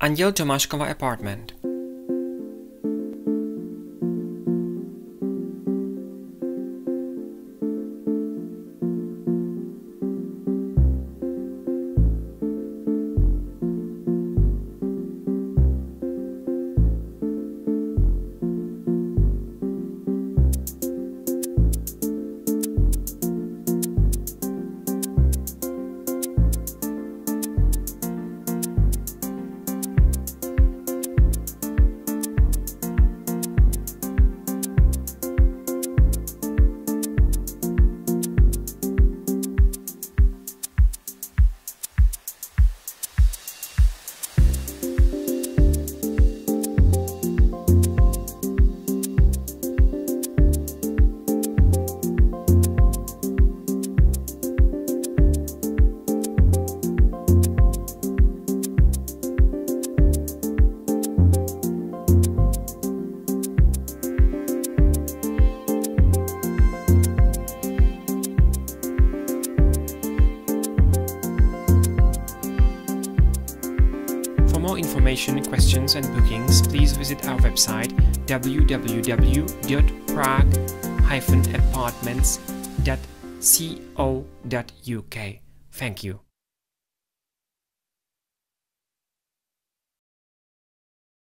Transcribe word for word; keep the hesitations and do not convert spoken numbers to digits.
Andel Tomaskova Apartment. For more information, questions and bookings, please visit our website w w w dot prague dash apartments dot co dot u k. Thank you.